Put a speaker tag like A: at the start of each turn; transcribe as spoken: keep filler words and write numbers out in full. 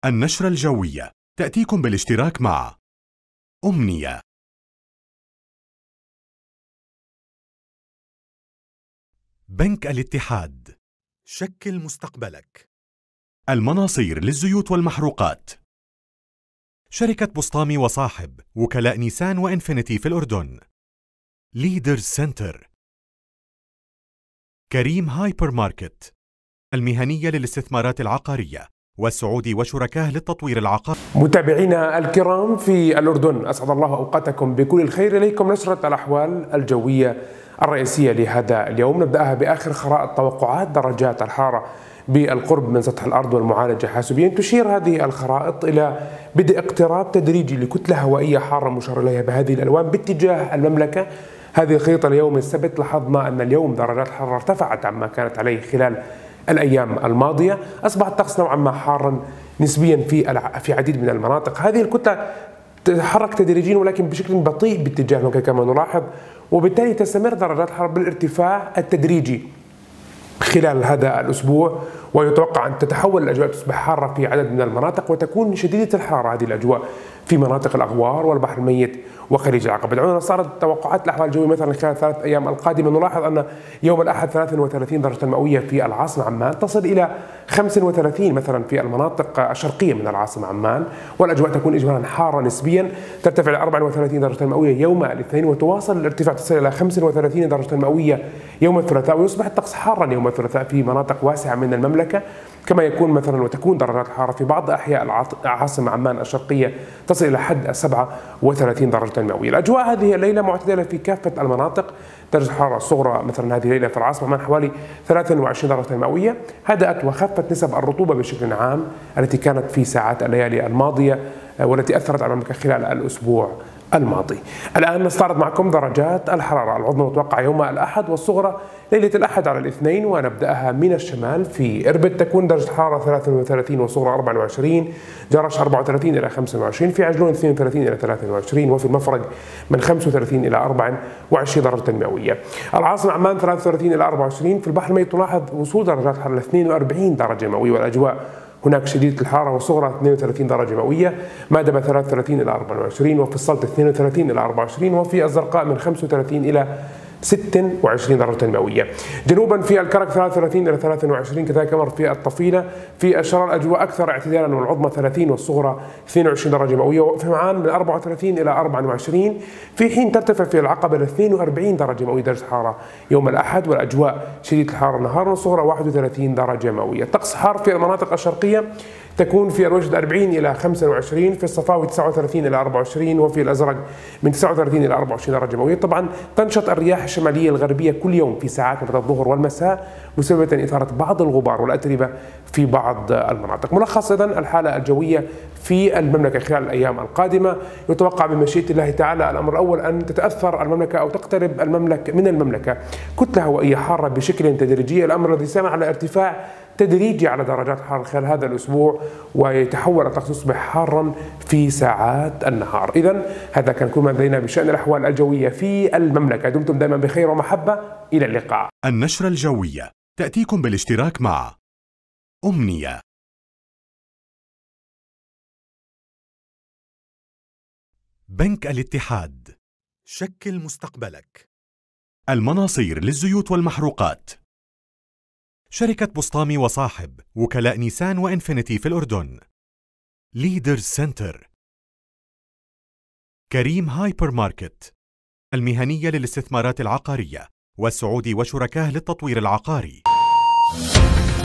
A: النشرة الجوية تأتيكم بالاشتراك مع أمنية. بنك الاتحاد، شكل مستقبلك. المناصير للزيوت والمحروقات. شركة بسطامي وصاحب، وكلاء نيسان وإنفينيتي في الأردن. ليدرز سنتر. كريم هايبر ماركت، المهنية للاستثمارات العقارية، والسعودي وشركاه للتطوير العقاري.
B: متابعينا الكرام في الأردن، أسعد الله أوقاتكم بكل الخير. إليكم نشرة الأحوال الجوية الرئيسية لهذا اليوم. نبدأها بآخر خرائط توقعات درجات الحرارة بالقرب من سطح الأرض والمعالجة حاسوبيا. تشير هذه الخرائط إلى بدء اقتراب تدريجي لكتلة هوائية حارة مشار إليها بهذه الألوان باتجاه المملكة. هذه الخريطة اليوم السبت لاحظنا أن اليوم درجات الحرارة ارتفعت عما كانت عليه خلال الأيام الماضية. أصبح الطقس نوعا ما حارا نسبيا في في عديد من المناطق. هذه الكتلة تتحرك تدريجيا ولكن بشكل بطيء باتجاه المملكة كما نلاحظ، وبالتالي تستمر درجات الحرارة بالارتفاع التدريجي خلال هذا الأسبوع، ويتوقع أن تتحول الأجواء تصبح حارة في عدد من المناطق وتكون شديدة الحرارة هذه الأجواء في مناطق الأغوار والبحر الميت وخليج العقبة. دعونا نستعرض توقعات الأحوال الجوية مثلا خلال الثلاث أيام القادمة. نلاحظ أن يوم الأحد ثلاثة وثلاثين درجة مئوية في العاصمة عمان، تصل إلى خمسة وثلاثين مثلا في المناطق الشرقية من العاصمة عمان، والأجواء تكون إجمالا حارة نسبيا، ترتفع إلى أربعة وثلاثين درجة مئوية يوم الاثنين، وتواصل الارتفاع تصل إلى خمسة وثلاثين درجة مئوية يوم الثلاثاء، ويصبح الطقس حارا يوم الثلاثاء في مناطق واسعة من المملكة، كما يكون مثلا وتكون درجات الحرارة في بعض أحياء العاصمة عمان الشرقية تصل إلى حد سبعة وثلاثين درجة مئوية. الأجواء هذه الليلة معتدلة في كافة المناطق. درجة الحرارة الصغرى مثلا هذه الليلة في العاصمة عمان حوالي ثلاثة وعشرين درجة مئوية. هدأت وخفت نسب الرطوبة بشكل عام التي كانت في ساعات الليالي الماضية والتي أثرت على المملكة خلال الأسبوع الماضي. الآن نستعرض معكم درجات الحرارة. العظمى متوقع يوم الأحد والصغرى ليلة الأحد على الاثنين، ونبدأها من الشمال. في إربد تكون درجة الحرارة ثلاثة وثلاثين والصغرى أربعة وعشرين، جرش أربعة وثلاثين إلى خمسة وعشرين، في عجلون اثنين وثلاثين إلى ثلاثة وعشرين، وفي المفرق من خمسة وثلاثين إلى أربعة وعشرين درجة مئوية. العاصمة عمان ثلاثة وثلاثين إلى أربعة وعشرين، في البحر الميت تلاحظ وصول درجات الحرارة اثنين وأربعين درجة مئوية، والأجواء هناك شديدة الحرارة والصغرى اثنين وثلاثين درجة مئوية، مادبة ثلاثة وثلاثين إلى أربعة وعشرين، وفي السلط اثنين وثلاثين إلى أربعة وعشرين، وفي الزرقاء من خمسة وثلاثين إلى ستة وعشرين درجة مئوية. جنوبا في الكرك ثلاثة وثلاثين إلى ثلاثة وعشرين، كذلك أمر في الطفيلة. في الشرار الأجواء أكثر اعتدالا، والعظمى ثلاثين والصغرى اثنين وعشرين درجة مئوية، وفي معان من أربعة وثلاثين إلى أربعة وعشرين، في حين ترتفع في العقبة إلى اثنين وأربعين درجة مئوية درجة الحرارة يوم الأحد، والأجواء شديدة الحرارة نهارا والصغرى واحد وثلاثين درجة مئوية. طقس حار في المناطق الشرقية، تكون في الوجد أربعين إلى خمسة وعشرين، في الصفاوي تسعة وثلاثين إلى أربعة وعشرين، وفي الأزرق من تسعة وثلاثين إلى أربعة وعشرين درجة مئوية. طبعا تنشط الرياح الشمالية الغربية كل يوم في ساعات بعد الظهر والمساء، مسببة إثارة بعض الغبار والأتربة في بعض المناطق. ملخص إذن الحالة الجوية في المملكة خلال الأيام القادمة. يتوقع بمشيئة الله تعالى الأمر الأول أن تتأثر المملكة أو تقترب المملكة من المملكة كتلة هوائية حارة بشكل تدريجي، الأمر الذي سمع على ارتفاع تدريجي على درجات الحرارة خلال هذا الأسبوع، ويتحول الطقس يصبح حارا في ساعات النهار. إذن هذا كان كل ما لدينا بشأن الأحوال الجوية في المملكة. دمتم دائما بخير ومحبة، إلى اللقاء.
A: النشرة الجوية تأتيكم بالاشتراك مع أمنية. بنك الاتحاد، شكل مستقبلك. المناصير للزيوت والمحروقات. شركة بسطامي وصاحب، وكلاء نيسان وإنفينيتي في الأردن. ليدرز سنتر. كريم هايبر ماركت، المهنية للاستثمارات العقارية، والسعودي وشركاه للتطوير العقاري.